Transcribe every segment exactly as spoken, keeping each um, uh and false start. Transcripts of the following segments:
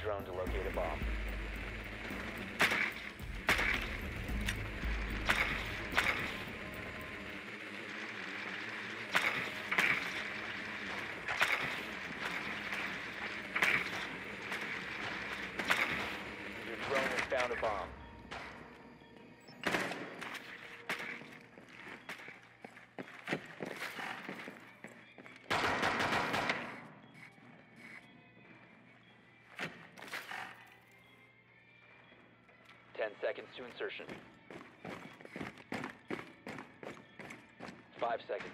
drone to locate a bomb. Your drone has found a bomb. Ten seconds to insertion. Five seconds.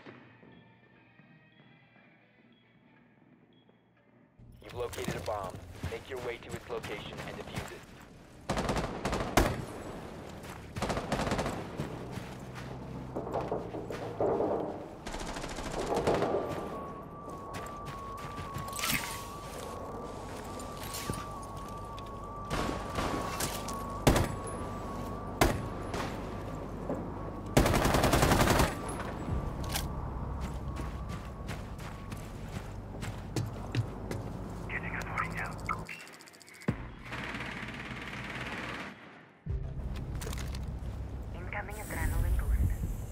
You've located a bomb. Make your way to its location and defuse it. Incoming adrenaline boost.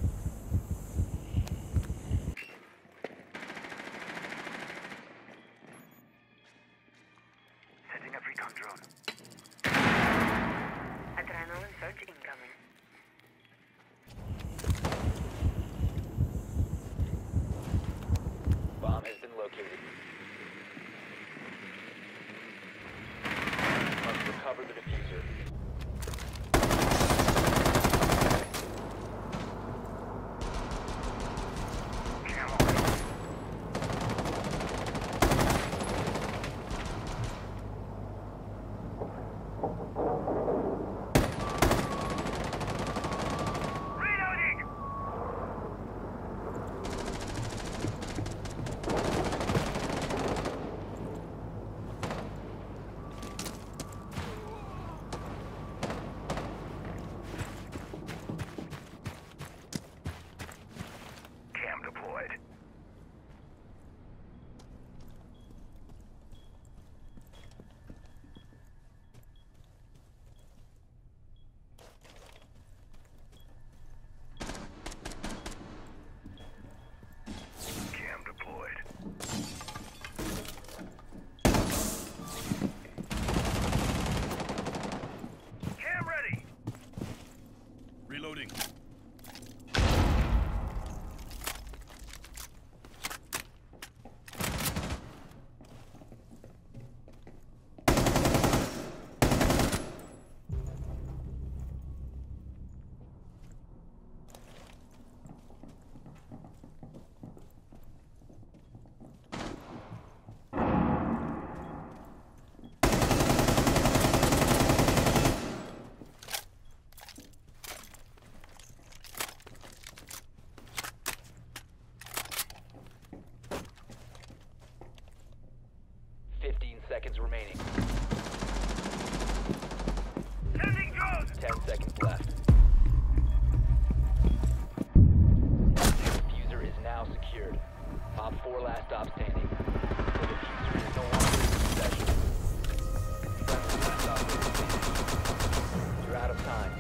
Setting up recon drone. Adrenaline surge incoming. Bomb has been located. Must recover the diffuser. Reloading. Fifteen seconds remaining. Sending drones! Ten seconds left. Diffuser is now secured. Op four last stop standing. The diffuser is no longer in possession. Friendly last operator standing. You're out of time.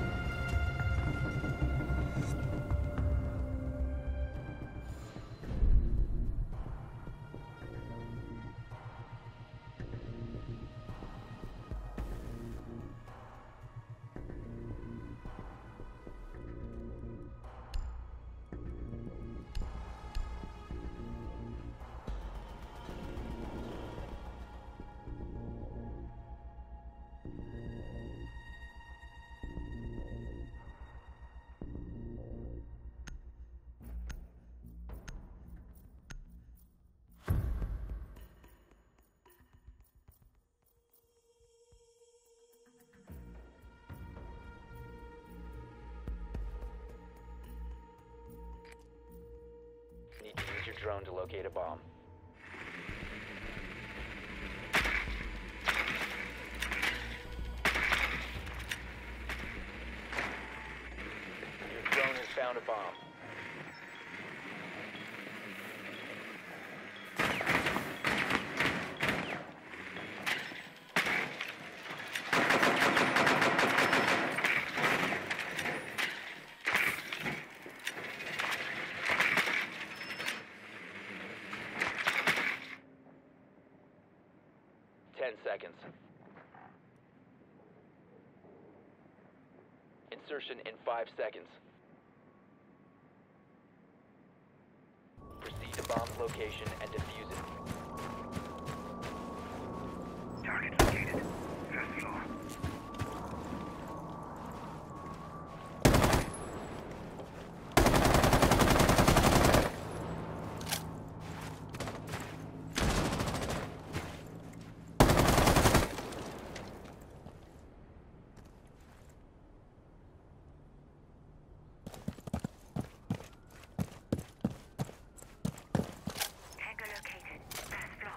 Need to use your drone to locate a bomb. Your drone has found a bomb. Insertion in five seconds. Proceed to bomb's location and defuse it. Target located. First floor. Tango located. First floor.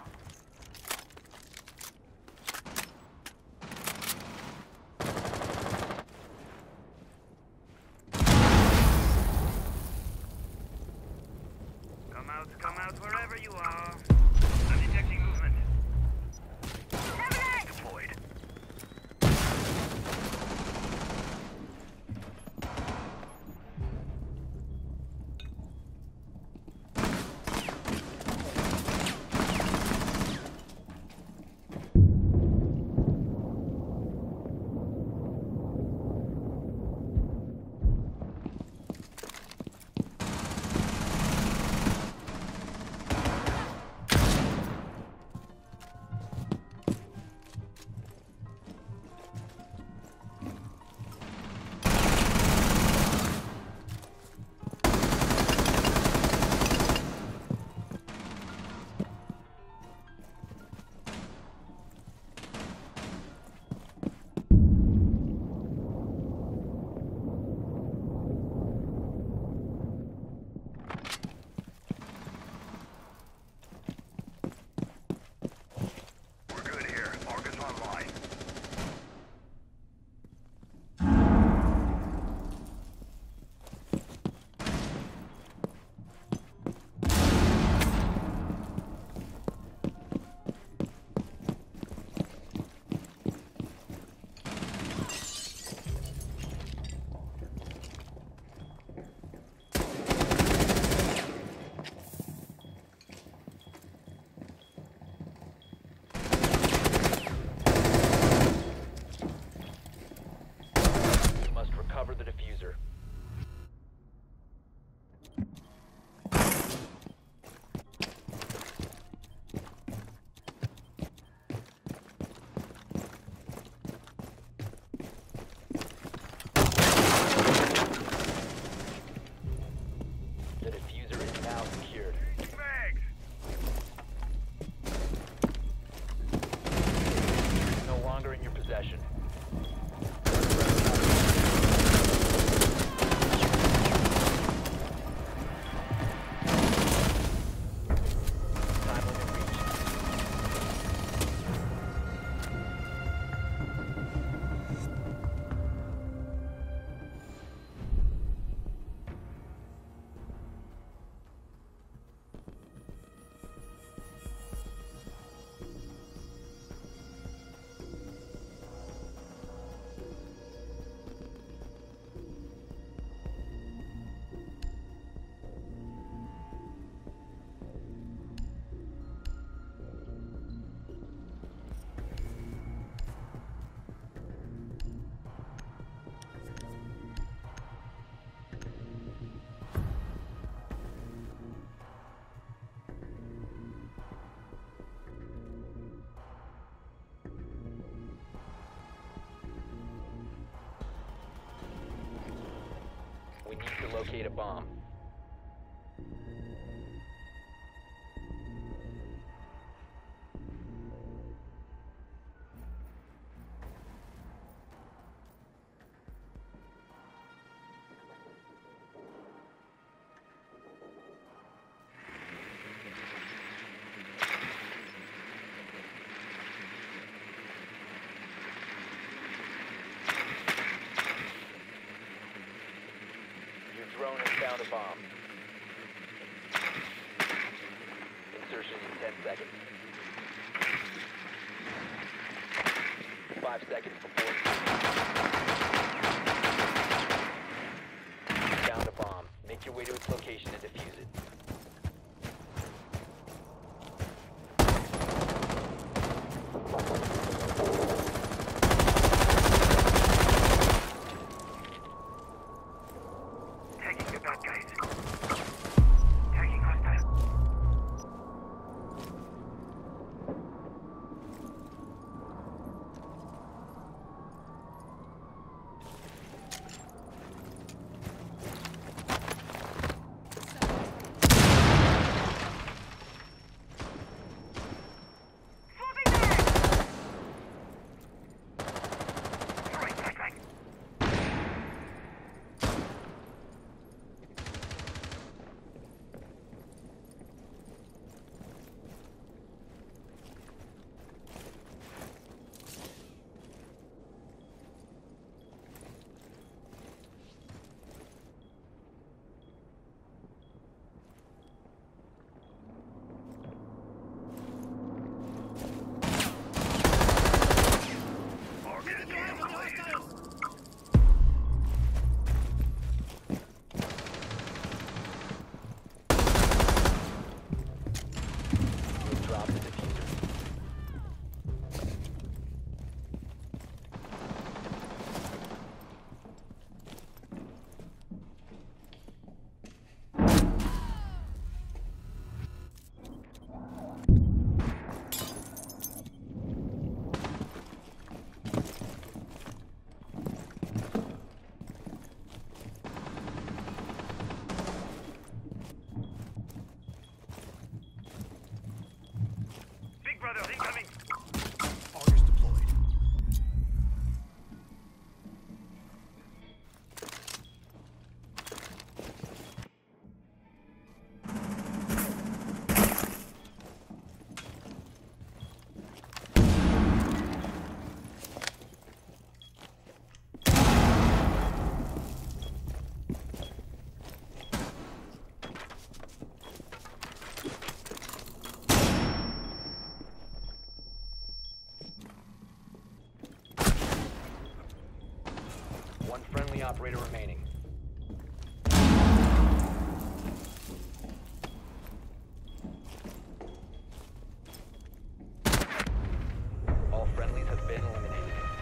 Come out, come out wherever you are. I'm detecting movement. Deployed. We're good here. Argus online. You must recover the diffuser. The diffuser is now secured. Bags. It is no longer in your possession. Time limit reached. We need to locate a bomb. Your drone has found a bomb. Insertion in ten seconds. Five seconds before. Found a bomb. Make your way to its location and defuse it. operator remaining. All friendlies have been eliminated.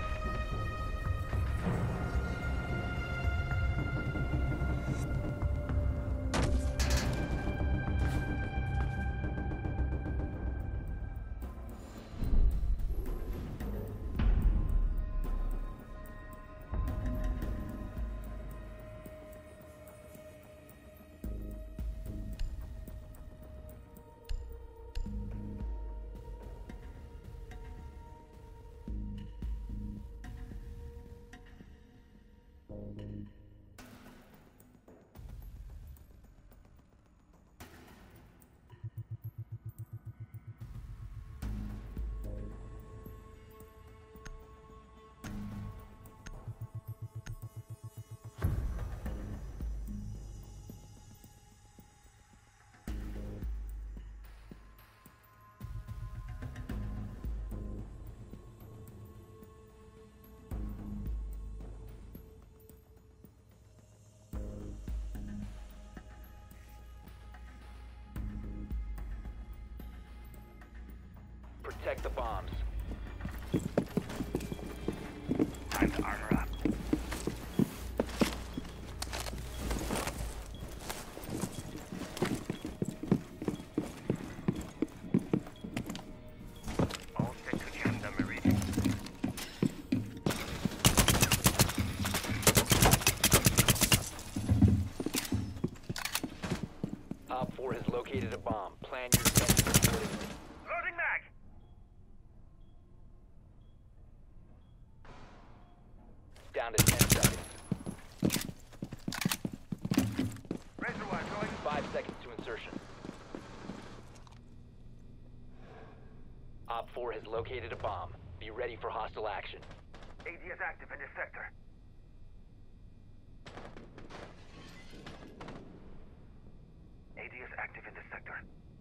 Protect the bombs. Time to armor up. All set to jam the meridian. Op four has located a bomb. Plan your defense accordingly. Loading mag! Down to ten seconds. Razor wire going. Five seconds to insertion. Op four has located a bomb. Be ready for hostile action. A D is active in this sector. A D is active in this sector.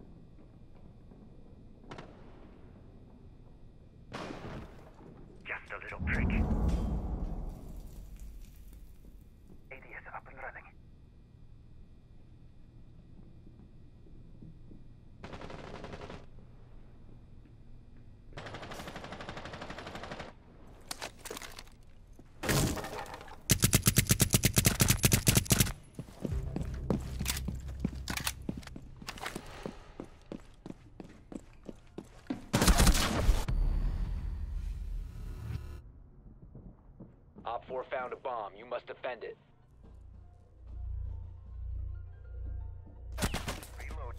Just a little prick. A D is up and running. Op four found a bomb. You must defend it. Reload.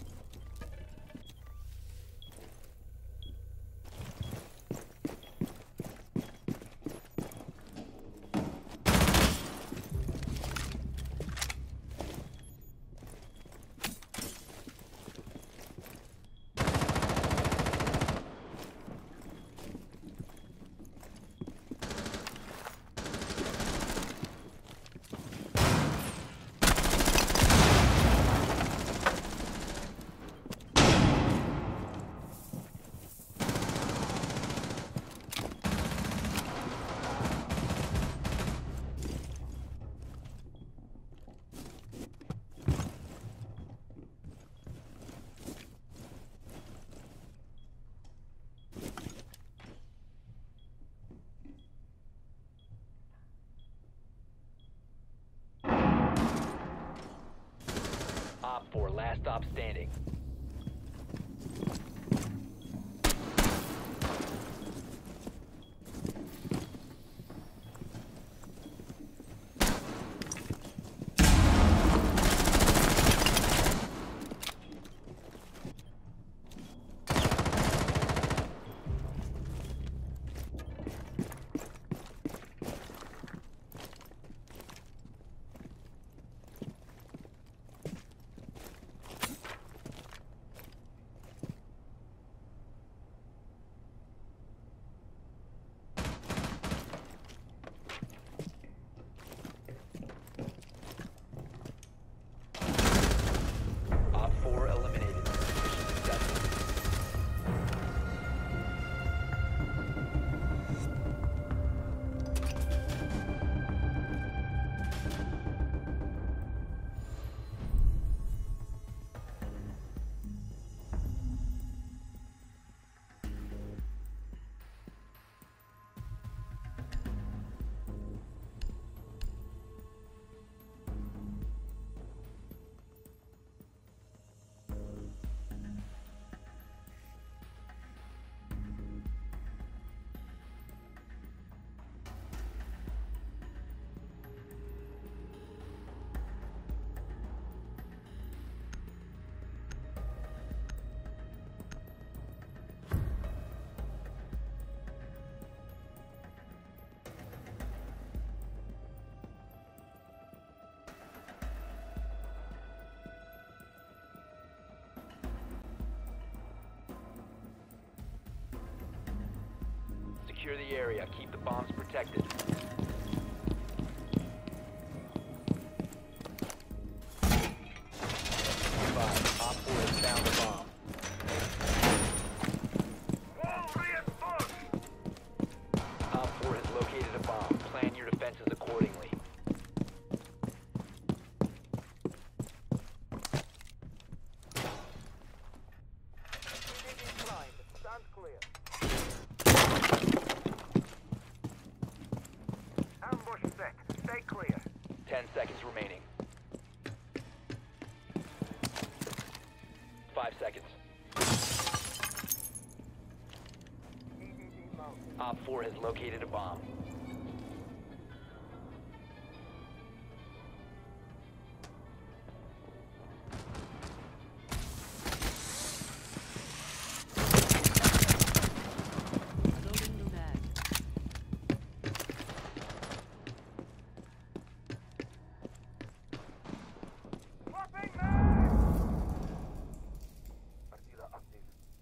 Op four, last stop standing. secure the area. Keep the bombs protected. Five. Op four has found a bomb. Wall reinforced! Op four has located a bomb. Plan your defenses accordingly. Stand clear. Ambush set. Stay clear. Ten seconds remaining. Five seconds. Op four has located a bomb. Loading new bag. Swapping mag! Partida active.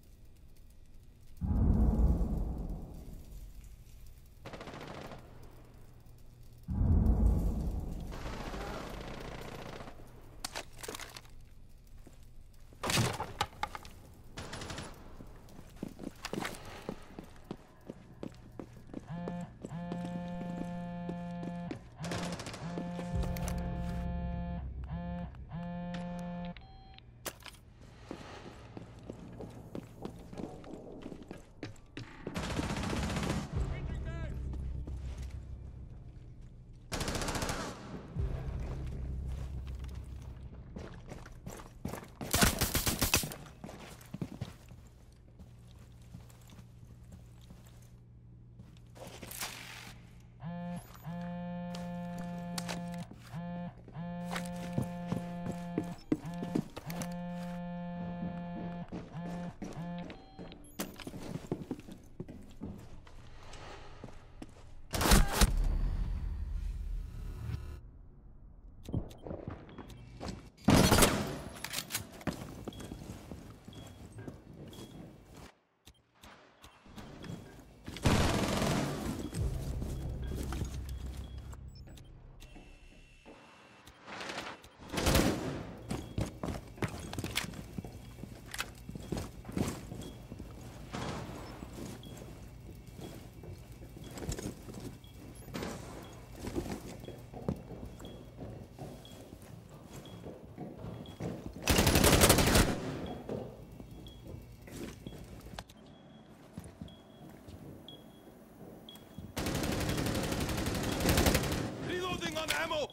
Reloading on ammo!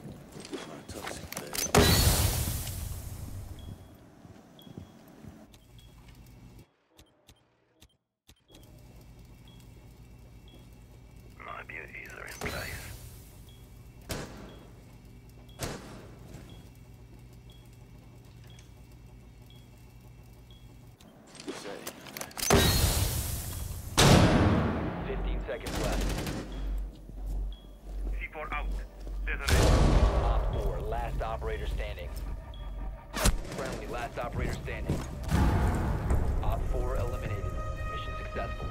My beauties are in place. Fifteen seconds left. C four out. Detonate. Op four, last operator standing. Friendly, last operator standing. Op four eliminated. Mission successful.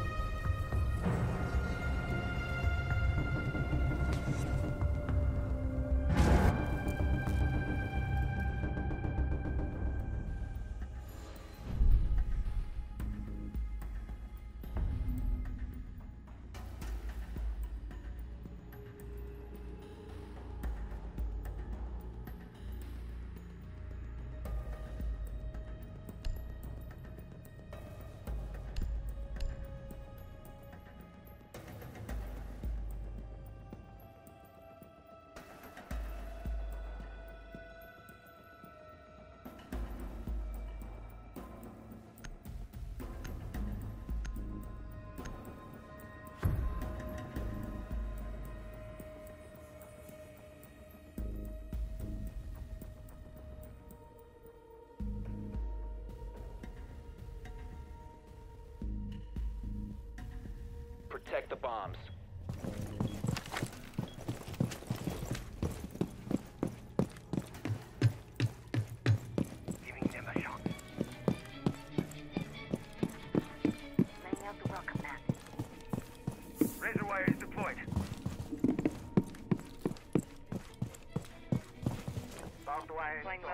Protect the bombs. Giving them a shot. Laying out the welcome mat.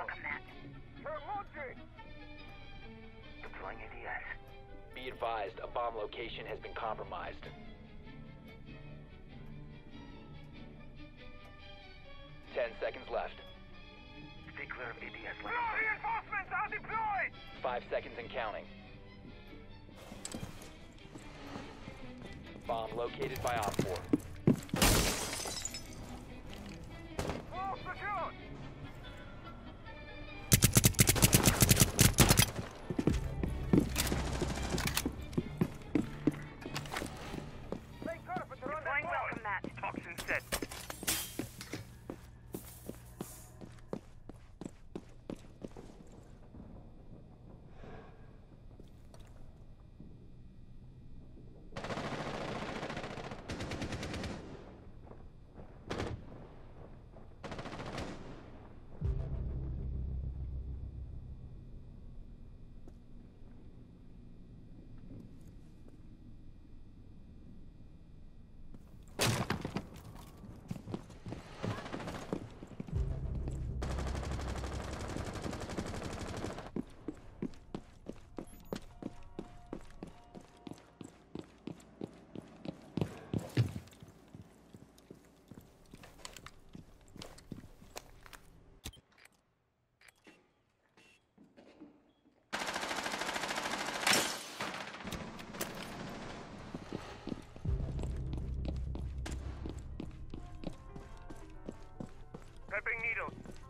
Welcome that. Deploying A D S. Be advised, a bomb location has been compromised. Ten seconds left. Stay clear of A D S. Reinforcements are deployed! Five seconds and counting. Bomb located by Op four. All secured! Deploying welcome mat. Toxin set. Prepping needles.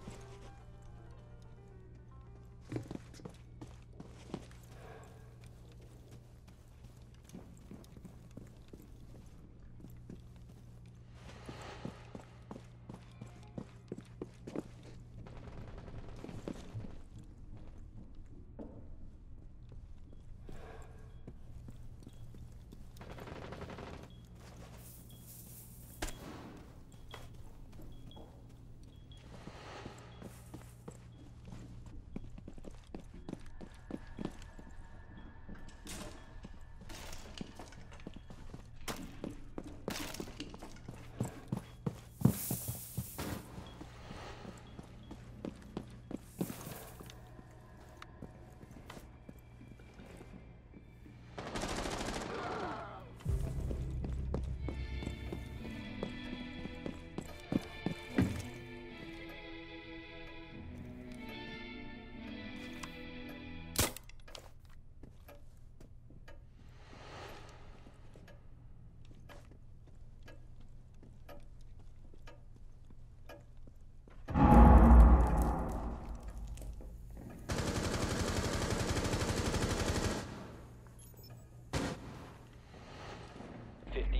fifty.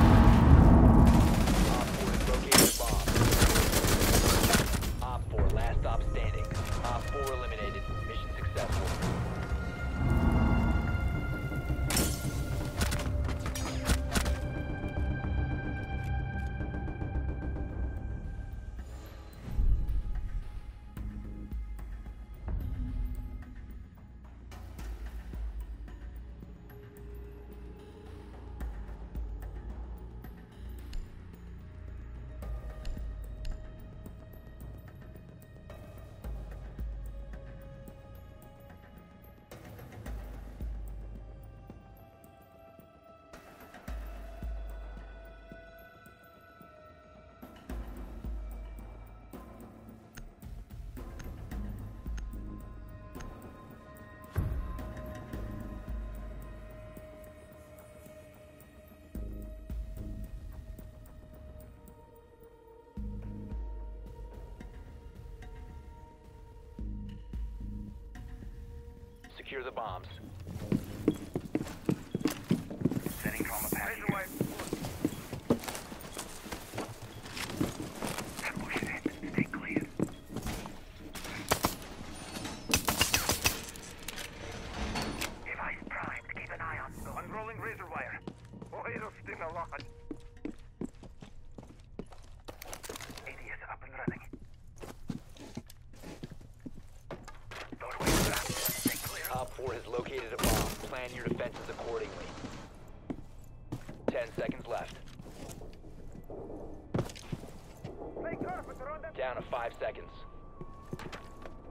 Op four has located a bomb. Op four, last stop standing. Op four eliminated. Mission successful. Secure the bombs. Setting trauma package. Away. Push it. Stay clear. Device primed. Keep an eye on. Unrolling razor wire. Oh, it'll sting a lot. A D S up and running. Doorway trapped. Stay clear. Op four has located a bomb. Plan your defenses accordingly. Ten seconds left. Play carpenter on that. Down to five seconds.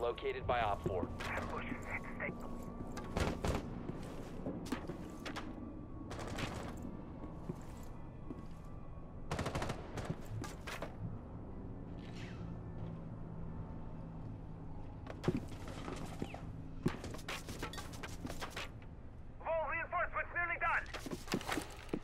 located by Op four. Ambush set. Stay. Wall reinforcements nearly done.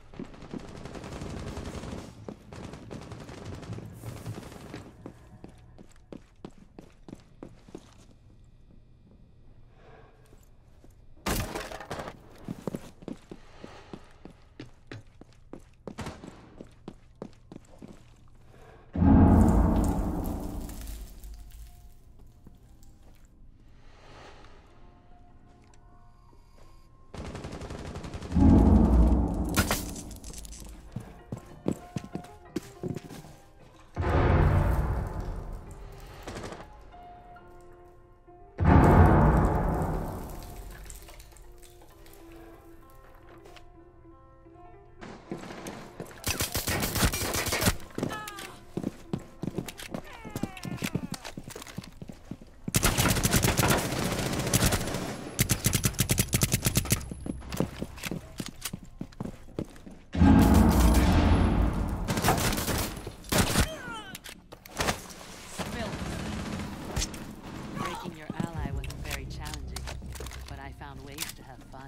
Breaking your ally wasn't very challenging, but I found ways to have fun.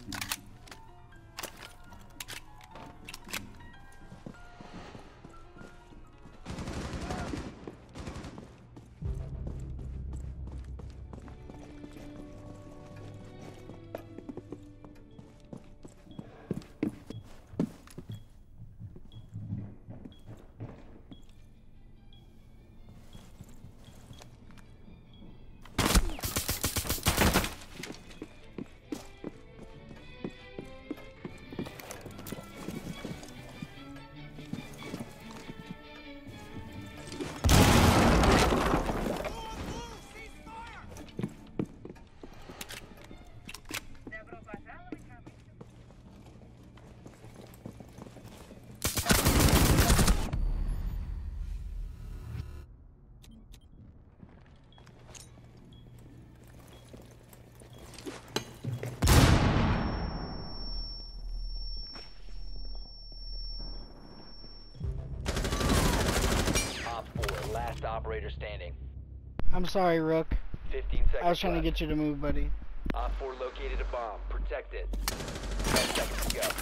Op four, last operator standing. I'm sorry, Rook. fifteen seconds I was trying to left. get you to move, buddy. Op four located a bomb. Protect it. ten seconds to go.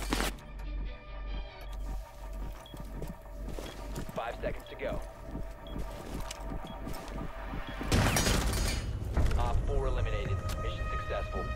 Five seconds to go. Op four eliminated. Mission successful.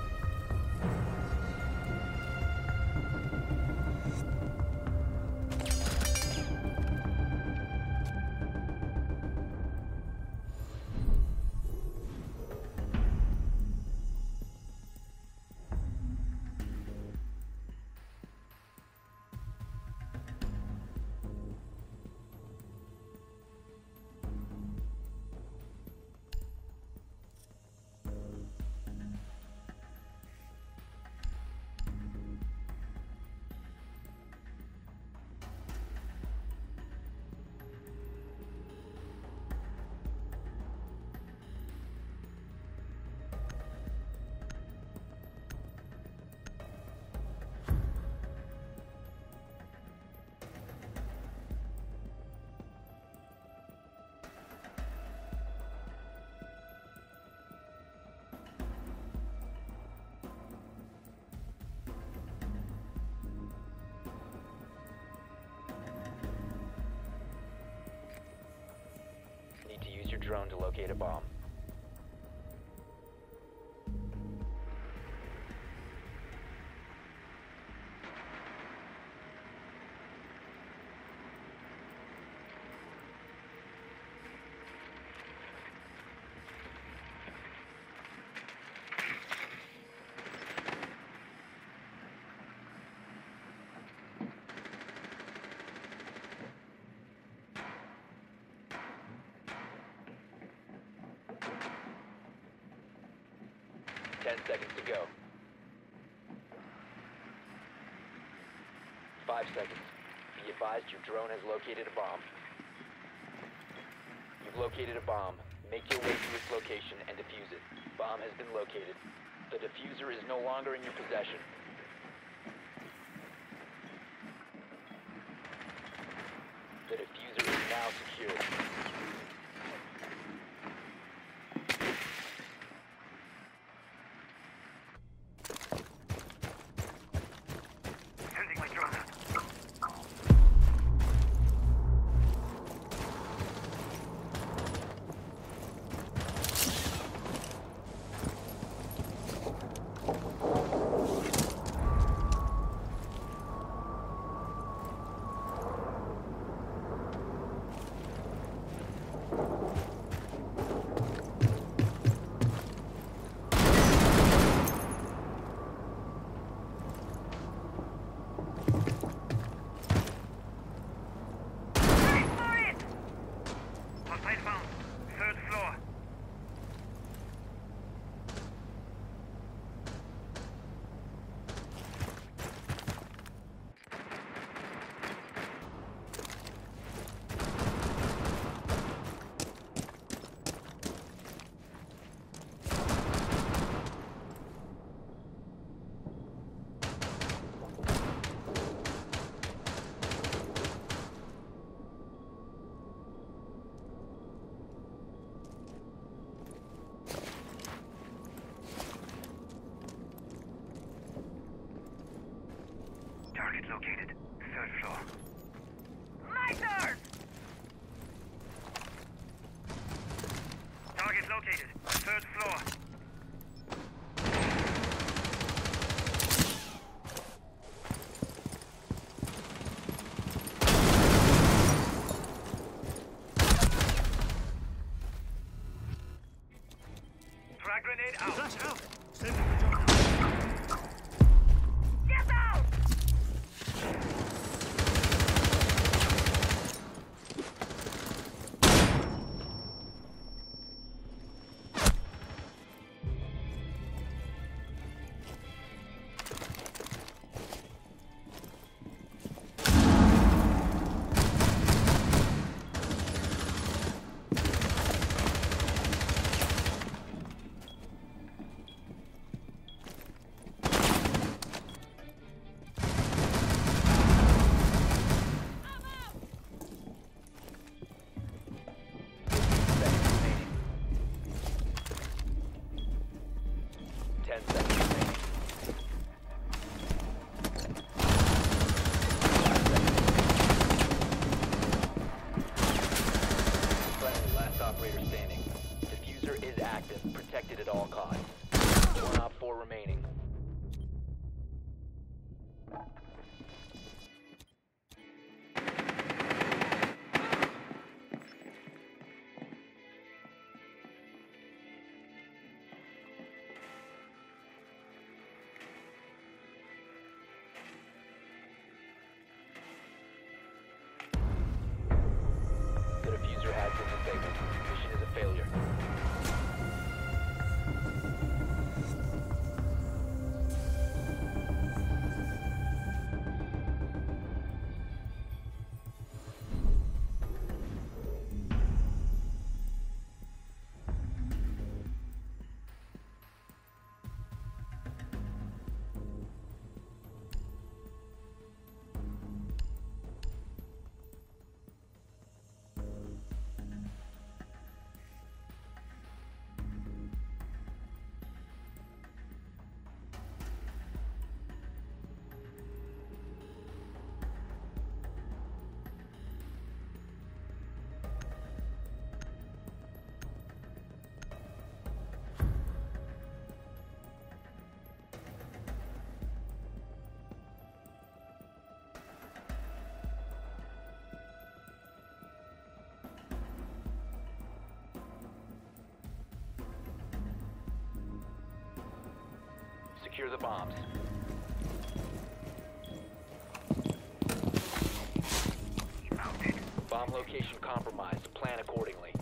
Need to use your drone to locate a bomb. Ten seconds to go. Five seconds. Be advised your drone has located a bomb. You've located a bomb. Make your way to its location and defuse it. Bomb has been located. The diffuser is no longer in your possession. The diffuser is now secured. Sending my drone. Hostile found. Third floor. Target located. Third floor. Lighters! Target located. Third floor. Frag grenade out. Flash out! Sending the drone. Get out! Ten seconds remaining. Friendly, last operator standing. Diffuser is active, protected at all costs. One op four remaining. The diffuser has been disabled. Mission is a failure. Secure the bombs. Mounted. Bomb location compromised. Plan accordingly.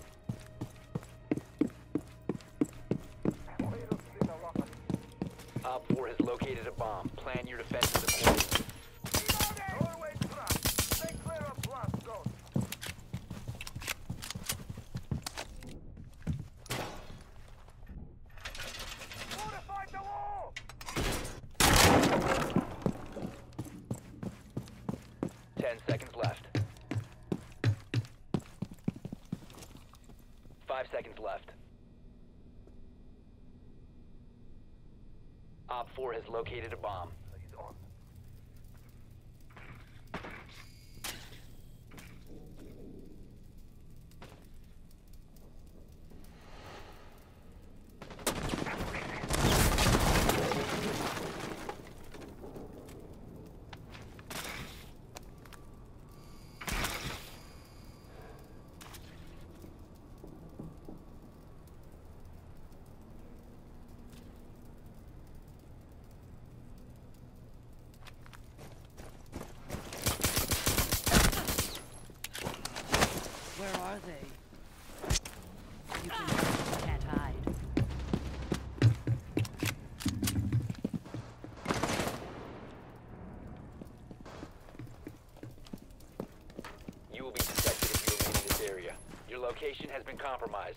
Op four has located a bomb. Plan your defenses accordingly. Doorway trapped. Stay clear of blast zone. Five seconds left. Op four has located a bomb. Where are they? You can you can't hide. You will be detected if you remain in this area. Your location has been compromised.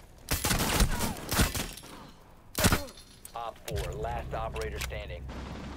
Op four, last operator standing.